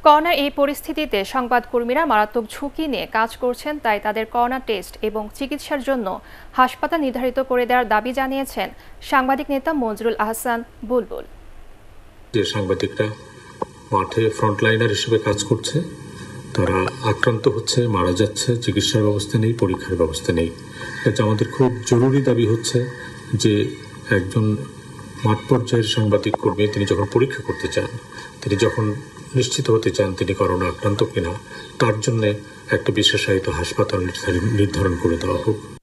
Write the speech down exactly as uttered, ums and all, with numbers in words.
করোনার এই পরিস্থিতিতে সংবাদকর্মীরা মারাত্মক ঝুঁকি নিয়ে কাজ করছেন, তাই তাদের করোনা টেস্ট এবং চিকিৎসার জন্য হাসপাতাল নির্ধারিত করে দেওয়ার দাবি জানিয়েছেন সাংবাদিক নেতা মঞ্জুরুল আহসান বুলবুল। যে সাংবাদিকরা মাঠে ফ্রন্টলাইনার হিসেবে কাজ করছে, তারা আক্রান্ত হচ্ছে, মারা যাচ্ছে, চিকিৎসার ব্যবস্থা নেই, পরীক্ষার ব্যবস্থা নেই। এটা আমাদের খুব জরুরি দাবি হচ্ছে যে একজন মাঠ পর্যায়ের সাংবাদিক কর্মী তিনি যখন পরীক্ষা করতে চান, তিনি যখন নিশ্চিত হতে চান তিনি করোনা আক্রান্ত কিনা, তার জন্য একটা বিশেষায়িত হাসপাতাল নির্ধারণ করে দেওয়া হোক।